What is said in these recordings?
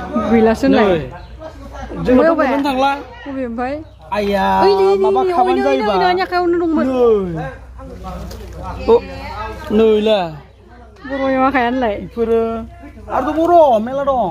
गैलासोलाय जों मोन थांला बबे ओमफ्राय आया माबा खाबान जायोबा आखायावनो दंमोन नैला बर'नि आखायानोलाय इफोरो आरो बर' मेला दं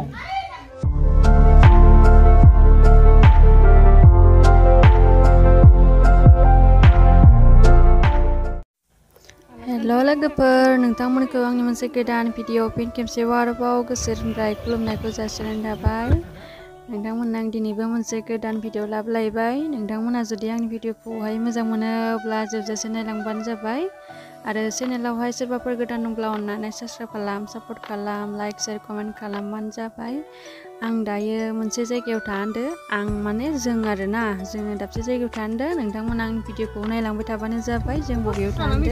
हेलो लोगोफोर नोंथांमोनखौ आंनि मोनसे गोदान भिडिअ फिन खेबसेबाव आरोबाव गोसोनिफ्राय खुलुमनायखौ जासिनाय थाबाय नोंथांमोननो आं दिनैबो मोनसे गोदान भिडिअ लाबोलायबाय नोंथांमोना जुदि आंनि भिडिअखौहाय मोजां मोनोब्ला जोबजासे नायलांबानो जाबाय आरो चेनेलावहाय सोरबाफोर गोदान दंब्ला अननानै साबस्क्राइब खालाम सापर्ट खालाम लाइक शेयार कमेन्ट खालामबानो जाबाय आं दायो मोनसे जायगायाव थांदो आं माने जों आरोना जोङो दाबसे जायगायाव थांदो नोंथांमोना आंनि भिडिअखौ नायलांबाय थाबानो जाबाय जों बबेयाव थांदो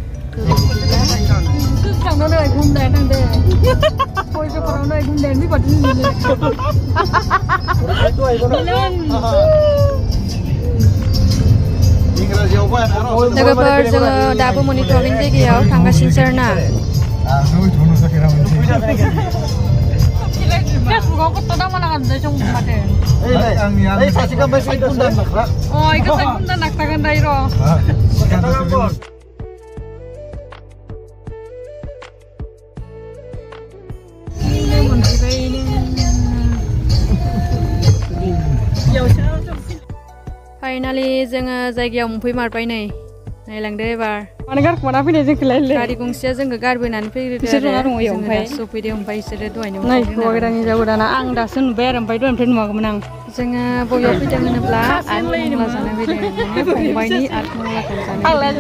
थांनानै घुमनाय थांदो गय जफारावनो घुमनाय बिबादि लोगोफोर जोङो दाबो मोनहैथ'वाखै जायगायाव थांगासिनोसो आरोना फेसबुकाव कत दामाना गानदों जों माथो ओइ सासेखौ ओमफ्राय साइड गुन्दा नाख्रा अ इखौ साइड गुन्दा नाख्रागोन दायो र' फाइनालि जोङो जायगायाव मोनफैमारबाय नै नायलांदो एबार माने गारखोमाना फैनाय जोंखौलाय गारि गंसेया जोंखौ गारबोनानै फैग्रोदो बिसोर जना दङ ओमफ्राय सफैदो ओमफ्राय बिसोरो दहायनो नै हौवा गोदान हिनजाव गोदाना आं दासो नुबाय आरो ओमफ्राय दहायनिफ्राय नुवाखैमोन आं जोङो बबेयाव फैदों होनोब्ला आतमंगला जानो फैदों माने फंबायनि आतमंगलाखौ जानो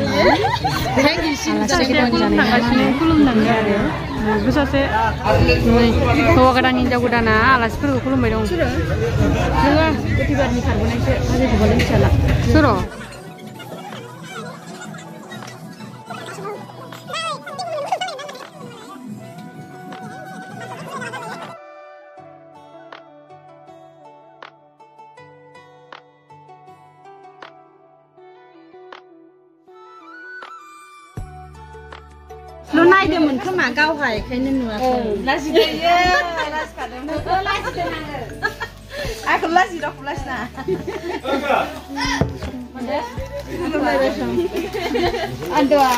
आलासि गोदान जानाय खुलुमनांगौ आरो सासे हौवा गोदान हिनजाव गोदाना आलासिफोरखौ खुलुमबाय दं नोङो गोथैबारनि खारबोनायसो हाजोखौबालाय मिथियाला सोर' lo नायदोंमोन खोमा गावहा बेखायनो नुवाखै लाजिदोयो लाजिखादोंमोन लाजिदों आङो लाजिदावखौ लाजिना आन्दोआ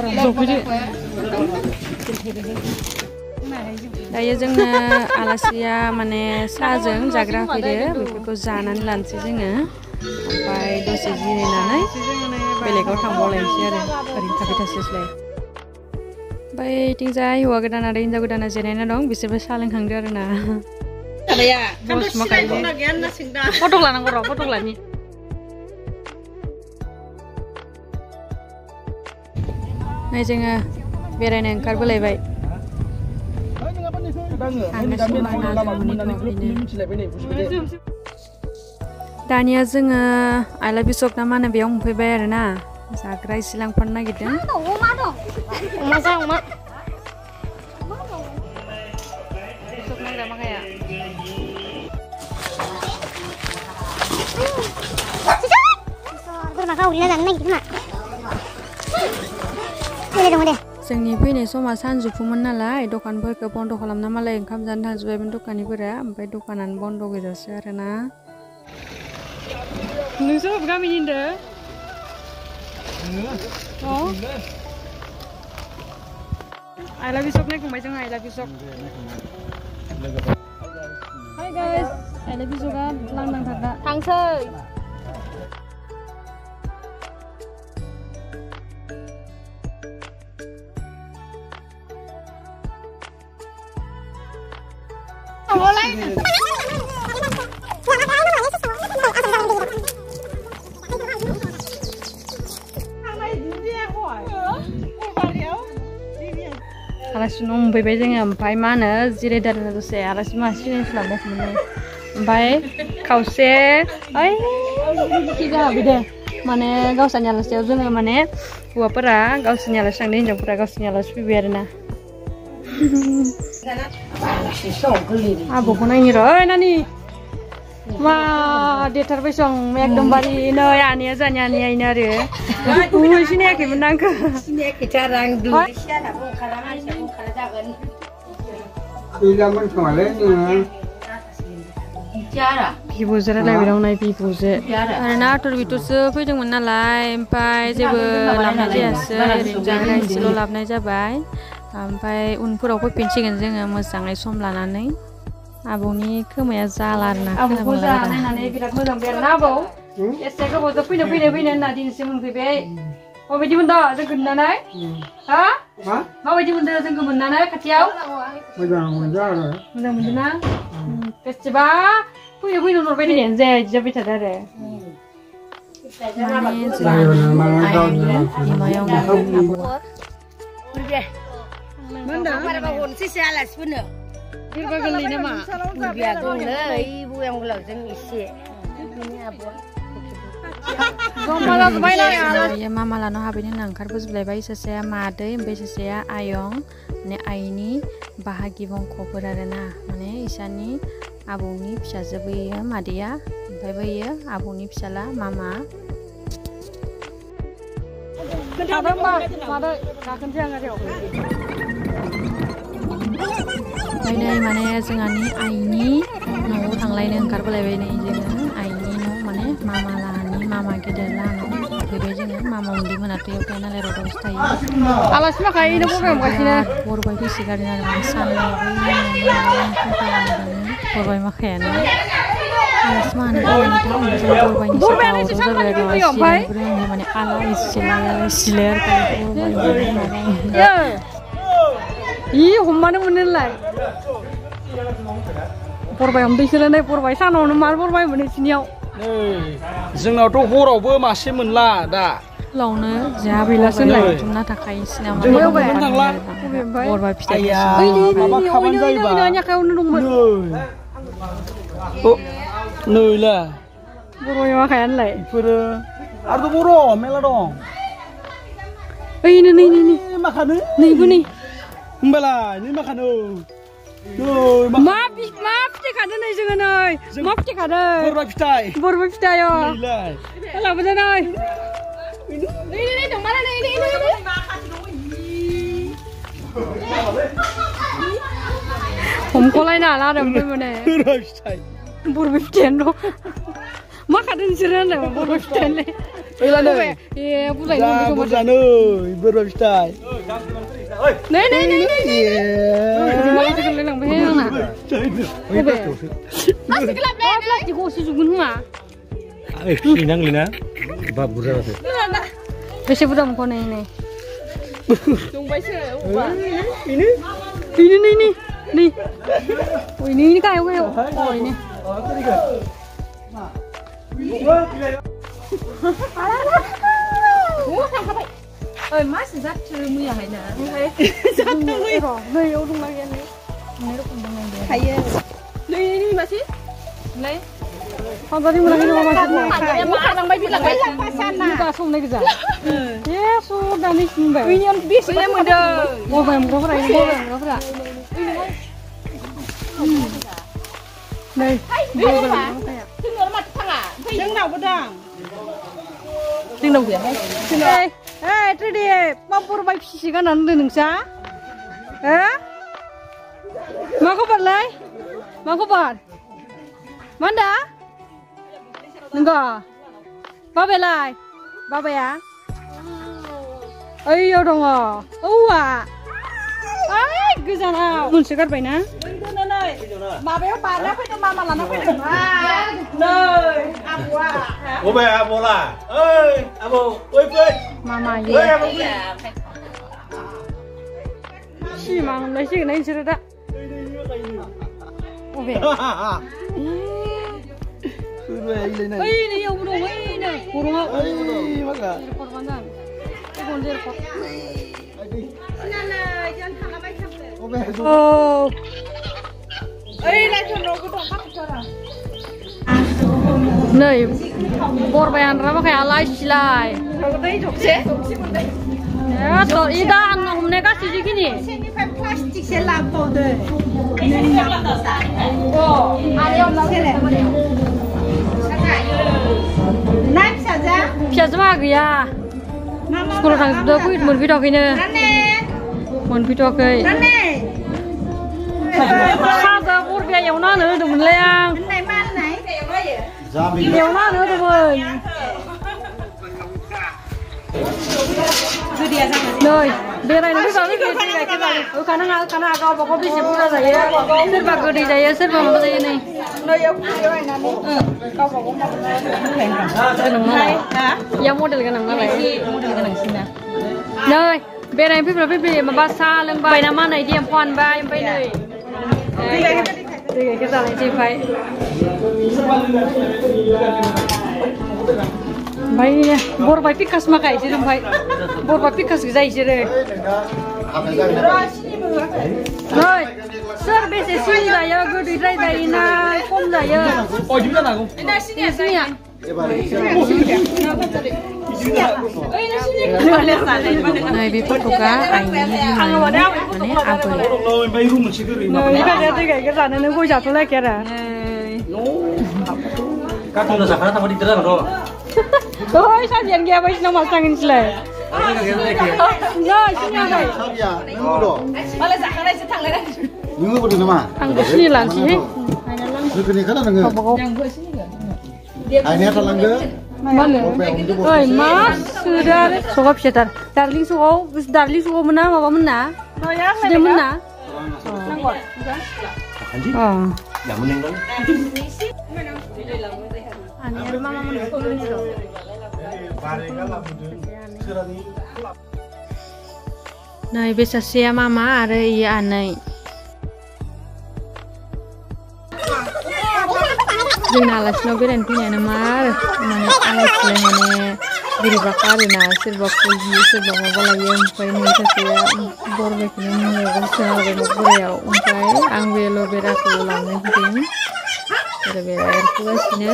दायो जोंनो आलासिया माने साहाजों जाग्रा होफैदो बेफोरखौ जानानै लानोसै जोङो ओमफ्राय दसे जिरायनानै बेलेगाव थांबावलायनोसै आरो ओरैनो थाबाय थास्लायस्लाय बैथिंजाय हौवा गोदान आरो हिनजाव गोदाना जिरायना दं बिसोरबो साहा लोंखांदो आरो ना फट' लानांगौ र' फट' लानि नै जोङो बेरायनो ओंखारबोलायबाय दानिया जोङो आइ लाभ इउ सक ना मा होनो बेयाव मोनफैबाय आरो ना जाग्रा एसे लांफानो नागिरदों जोंनि फैनाय समा सानजौफुमोन नालाय दखानफोरखौ बन्द' खालामना मालाय ओंखाम जानो थांजोब्बायमोन दखानिफोरा ओमफ्राय दखानानो बन्द' गोजासो आरोना नोंसोर गामिनि होनदो I love you sok नायखांबाय जों I love you sok Hi guys I love you sokआ लांदां थाग्रा थांसै आलासि न' मोनफैबाय जोङो ओमफ्राय मा होनो जिरायदारना दसे आलासि मासे सिनायस्लाबाखैमोन ओमफ्राय खावसे ओइ जाहाबो दे माने गावसोरनि आलासियाव जोङो माने हौवाफोरा गावसोरनि आलासि थांदों हिनजावफोरा गावसोरनि आलासि फैबाय आरोना आब'खौ नायनि र' ओइ नानि मा देथारबाय सं एकदमबारे नै आनैया जानि आनैयानो आरो सिनायाखैमोन आंखौ सिनायाखैथार आं दुइसियाना बुंखाला मानसिया बुंखाला जागोन गैलामोन खोमालै जोङो बिब'जो रायलायबाय दं नाय बिब'जो आरोना आथर बिथरसो फैदोंमोन नालाय ओमफ्राय जेबो लाबोनाय जायासै ओरैनो एसेल' लाबोनाय जाबाय ओमफ्राय उनफोराव फैफिनसिगोन जोङो मोजाङै सम लानानै आबौनि खोमाया जाला आरोना आबौखौ जानायनानै बिराद मोजां बेरना आबौ एसे गोबावजों फैनो होनना दिनैसो मोनफैबाय माबायदि मोनदों जोंखौ नुनानै हा माबायदि मोनदों जोंखौ मोननानै खाथियाव मोजां मोनदों आरो मोजां मोनदों ना बेसेबा फैनो नरबाय थानायानो जाया बिदि जाबाय थादों आरो बिरबा गोरलै नामा बिरबाया गोरलै बुयामगोलाव जों एसे मामा लानाव हाबैनो होनना ओंखारबोजोबलायबाय सासेया मादै ओमफ्राय सासेया आयं माने आइनि बाहागि बंख'फोर आरोना माने इसानि आबौनि फिसाजो बैयो मादैया ओमफ्राय बैयो आबौनि फिसाला मामा नै माने जोंहानि आइनि न'आव थांलायनो ओंखारबोलायबाय नै जोङो आइनि न' माने मामा लाहानि मामा गेदेर लाहानाव फैबाय जोङो मामा उन्दै मोनाथ' बेयाव थायो नालाय रदावसो थायो आलासि माखायैनो बरबाय बरबाय फैसिगारदों आरो माने साननैयाव बरबाय माखायानो आलासि मानो बरबायनि सिगाङाव जाबाय आरो माने आलाय सिलाय हममानो मोनोलाय बरबाय हमदैसोलाय बरबाय सानावनो मार बरबाय मोनो सिनियाव जोंनावथ' हरावबो मासे मोनला दा लावनो जोंहा बेलासो लायथुमना थाखायो सिनेमा बरबाय फिथाइ माबा खाबानो जायोबा आखायावनो दंमोन नैला बरबाय माखायानोलाय बेफोरो आरोथ' बर' मेला दं ओइनो नै माखानो नैबो नै होमबालाय नै माखानो मा फिथाइ खादों नै जोङो नै मा फिथाइ खादों बरबाय फिथाइ लाबोदो नै हमख'लायनो हाला आरो ओमफ्राय माने बरबाय फिथाइयानो दं मा खादों नोंसोरो होनलाय बरबाय फिथाइयालाय बुरजानो बोरमा फिथाइ नै बेसे बुरजा मोनखौ नै गाहायाव मासि जाथो मैयाहायना नैयाव दंना गैया थायो नै मासि नै फानजानि मोनाखै नामा माखालांबाय बिलांबाय दा संनाय गोजा ए स' दानि सिनबाय बेसे मोनदों बरबाय हमग्राफोरा नै जोंनावबो दं जोंनाव गैया ट्रेडि मा बरबाय फिसि गाननानै दोन नोंसा मा खबरलाय मा खबर मा होनदा नंगौ बाबायालाय बाबाया ओइयाव दङ औवा गोजानाव मोनसे गारबायना माबायाव बारना फैदों मामा लाना फैदों नै आबौआ आबौला ओइ आबौ फै मामा सिमा हमलायसिगोन नोंसोरो दा नैयावबो दं ओइनो गरङाव नै बरबाय आनरा माखाय आलाय सिलाय दा आंना हमनाय गासै जिखिनि प्लास्टिकसे लाबोबावदो फिसाजो मा गैया स्कुलाव थांजोबदो मोनफैथ'वाखैनो मोनफैथ'वाखै खाजा बरबाया एवना होनो होदोंमोनलाय आं Ewana nữa teman. Nơi, bên này nó biết cái này cái này. Khả năng cao và có biết gì cũng ra rồi. Rất là cứ đi đây, rất là một đây này. Nơi yêu này nè. Cao vào cũng Cái nồng này. hả? Yang model cái nồng này. Model cái này xin nè. Nơi, bên này biết mà basa lên bay nama này đi em quan bay em bay này. Cái này chị phải. Bay bor bay pikas makai sih bay. Bor bay pikas gizai sih deh. Rồi, sir besi sini dah ya, gue di dah ina kom dah ya. Oh, juga nak. Ina sini ya. Này bị bắt cá anh này apa? Kalau main rumah sih tu. Ini kan dia kayak sana nih gue jatuh lagi ya. Kan tu dah sekarang sama di dalam tu. Ôi sao diện kia bây giờ mà sang in sle. Rồi, xin chào thầy. Malah sekarang saya thang lagi. Nunggu betul nama. Thằng của xin làm gì? Nunggu ni kan nunggu. Yang gue sini enggak. Ini ada langga. Mana? Oi, mas sudah sokap setar. Darling suko mana? Apa mana? Sudah mana? Oh. Yang meninggal. Này bisa sia mama ada iya anai. Jeng alas no beren punya nama, mana alas lehane diri bakar na serba kulji serba mabala yang pai ni sia borbe kini ni kan sana be mabure ya umpai ang velo bera ko lang ni ting. Ada bera air kuas ni.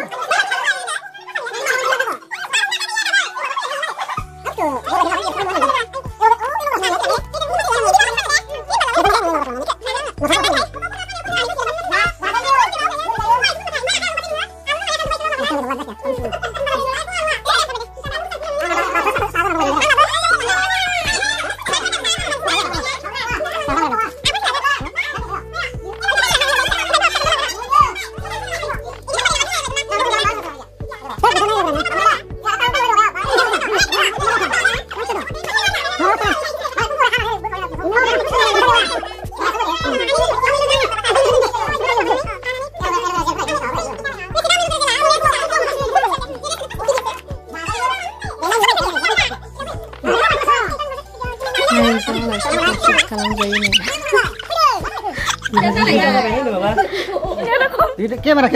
Kamera.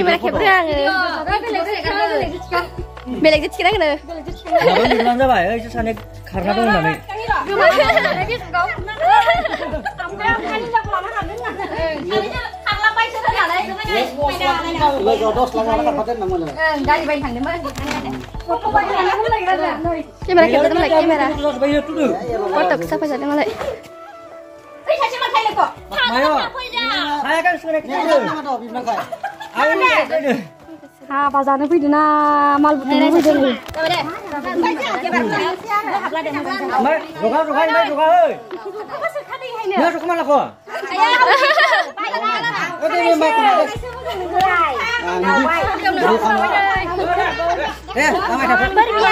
Beleg kecil kan deh. Baru bilang dah baik, itu sana karena dong nami. Kamera. Terus bayar tu dulu. Foto siapa saja mulai. Mayo. Saya kan sudah kita. Ayo ni. Ha bazarnya pergi na mal butuh pergi dulu. Mai, roka oi. Ya roka mana kau? Oke, ni mai kau. Ramai dapat.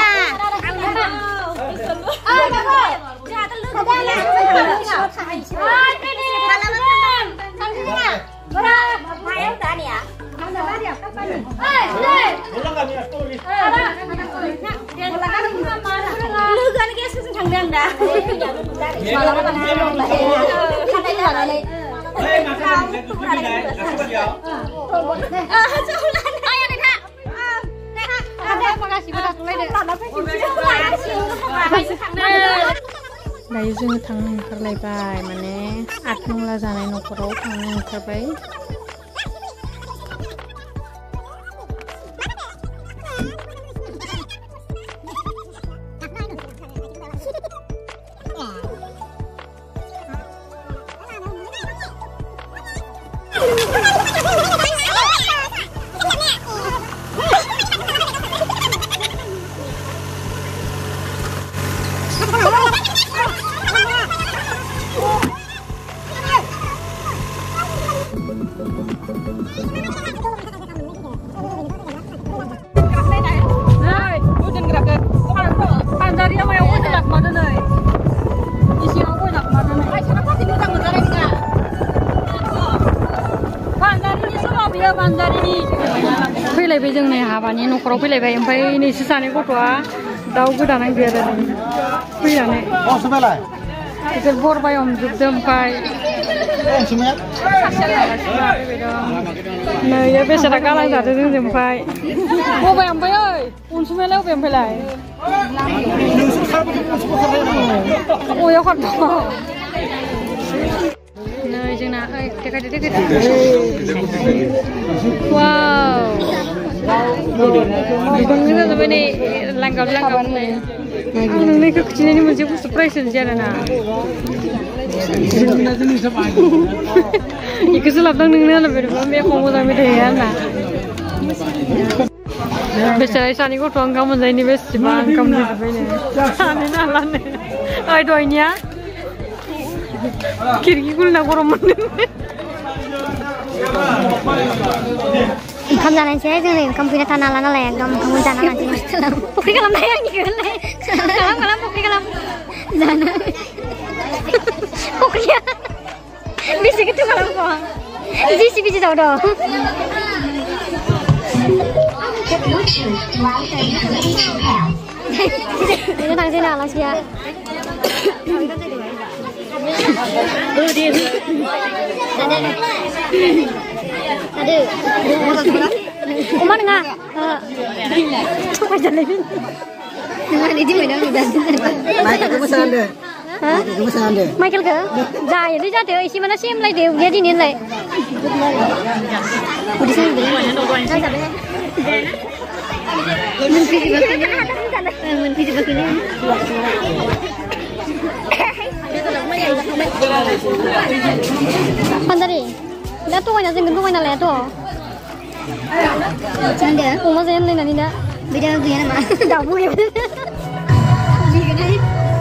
Dayu जोङो थांनो ओंखारलायबाय माने आथमंला जानाय न'खराव थांनो ओंखारबाय बियो बान्जारिनि फैलायबाय जोंनि हाबानि न'खराव फैलायबाय ओमफ्राय नैसो सानै गथ'आ दाउ गोदानांगौ आरो फैनानै बिसोर बरबाय हमजोबदों ओमफ्राय नै बेसादा गालां जादों जोंजों ओमफ्राय बबाय ओमफ्राय ओइ अनसुमायालाय बबे ओमफ्रायलाय अयाव खारदों नै जोंना ओइ देखायदो वाव बिबांनि जाजोब्बाय नै लांगाब नै आं नोंनिखौ खिथिनायनि मोनसे बुस्थु प्राइस होनोसै आरोना बेखौसो लाबोदों नोंनो बोरैबा मेखौ मोजां मेथाइ आरोना बेसारा सानै गथ' ओंखाम मोनजायनि बेसेबा ओंखाम होजोब्बायनो सानै नालानो ओइ दहायनिया खिरखि खुलिना गरम मोनदों ओंखाम जानायसै जोंनि ओंखाम फैना थानो हाला नालाय एकदम ओंखाम जाना लानोसै फुख्रि खालामनाय आंनिखौलाय खालाम फुख्रि खालाम जानो फुख्रिया बेसे गोथौ खालामखो जिसिबि जाव दं बेनो थांसै ना आलासिया अमा नङा थगायजालायबाय नङा बिदि माइकेलखौ जायोलै जादो एसे माना सेमलायदो उदैया दिनैलाय मोनफैजोबाखैनो Pandari, dah tu mana jangan tu mana leh tu. Jangan deh. Umar jangan leh nani dah. Beda tu yang mana? Dah boleh. Jangan deh.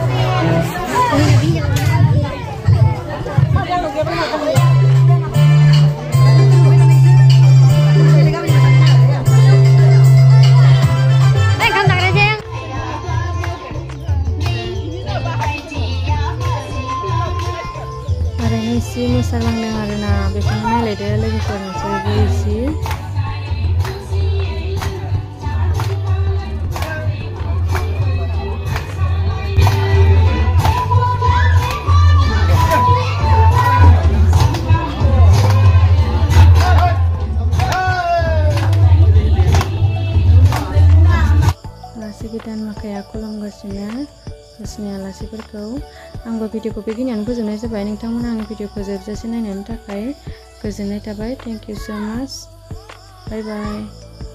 isi mosalangan arena bekono nailaido logofoर नोंसोरबो isi आलासि गोदान माखाया खुलुमगासिनो गावसिनि आलासिफोरखौ आंबो भिडिअखौ बेखिनियावनो फोजोबनाय जाबाय नोंथांमोना आंनि भिडिअखौ जोबजासे नायनायनि थाखाय गोजोननाय थाबाय थेंक इउ सो माच बाय बाय।